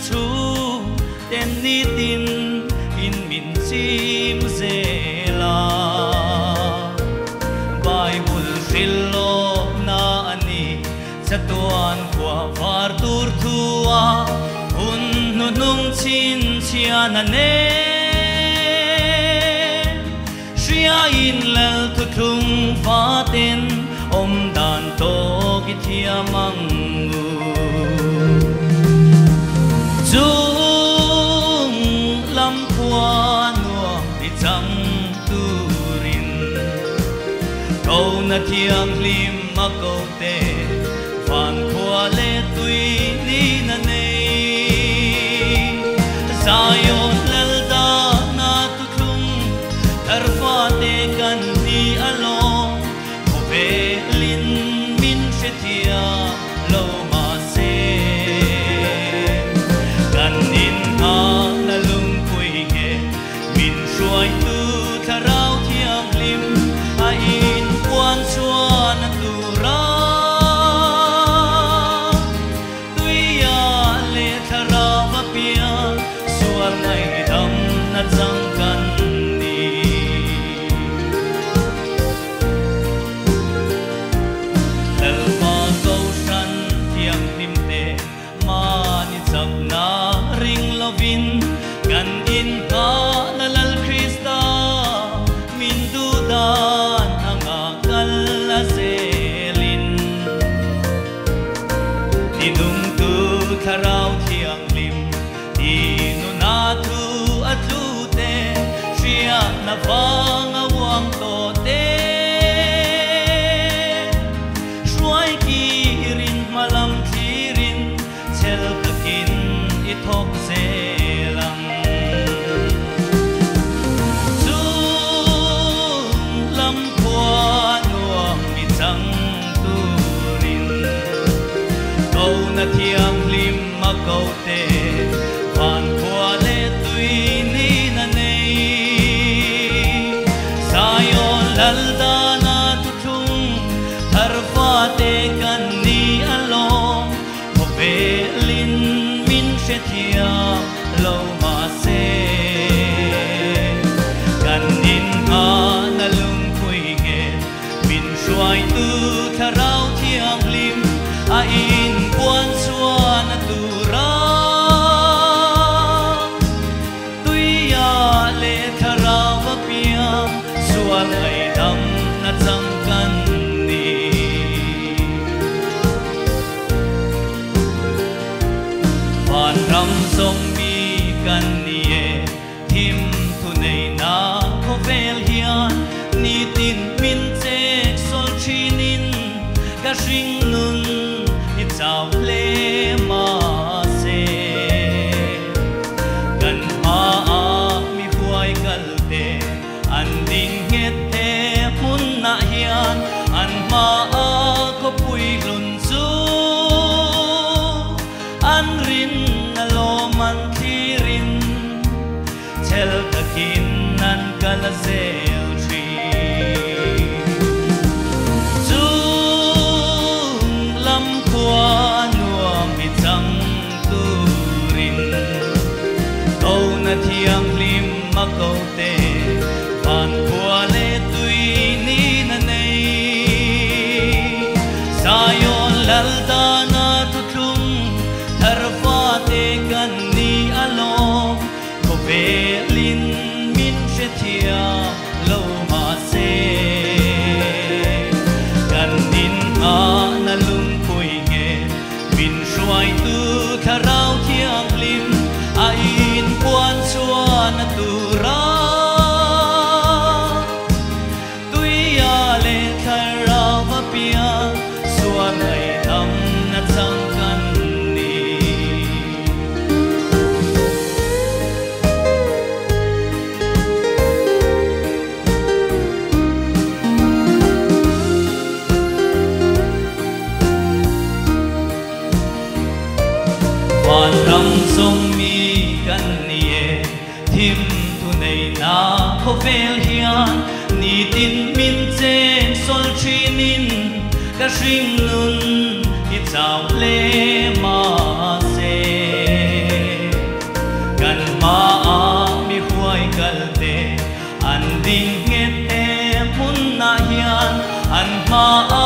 thu tên ni tin in min chim zela Bible fillo na ani chatuan kwa var tur thua hun nu nung chin chian ane shia in lal tu thung fa ten om dan to ki thia mangu chung lam kwa nuo ti chang turin câu na thiang lim ma câu te van kwa le tui ni na nei Zion lal da na tu thung thar fa te kan ni alo ko ve lin min she thia lo ma se kan in ha na lung pui nge min shuai tu tharau thiang lim a in quan chuan tu ra tui ya le thara va pia suar nai dam na chang kan ni lal ma go san thiang lim te ma ni chap na ring lovin kan in ka na lal Krista min du dan anga kal la selin dinung tu tharau thiang lim inu na tu atlu te shia na vang awang to te shuai ki rin malam thirin chel takin ithok selang chung lam kwa nuam mi chang turin câu na thiang lim ma câu te van kwa le tui ni na nei Zion lal da na tu thung thar fa te kan ni alo ko ve lin min she thia lo ma se kan in ha na lung pui nge min shuai tu tharau thiang lim a in quan chuan tu ra tui ya le thara va pia suan ai dam na chang kan ni van ram song mi kan ni e him tu nei na ko vel hian ni tin min che sol chinin ka ring nun i chau le ma se kan ha a mi huai kal te an ding het te mun na hian an ma a ko pui lun chu an rin na lo man thirin chel takin nan kala zel tri chung lam kwa nuam mi chang turin câu na thiang lim ma câu te van kwa le tui ni na nei Zion lal da na tu thung thar fa te kan ni alo ko ve lin min she thia lo ma se kan in ha na lung pui nge min shuai tu tharau thiang lim a in quan chuan tu ra tui ya le thara va pia suan ai dam na chang kan ni van ram song mi kan ni e him tu nei na ko vel hian ni tin min chen sol chinin ka ring nun i chau le ma se ma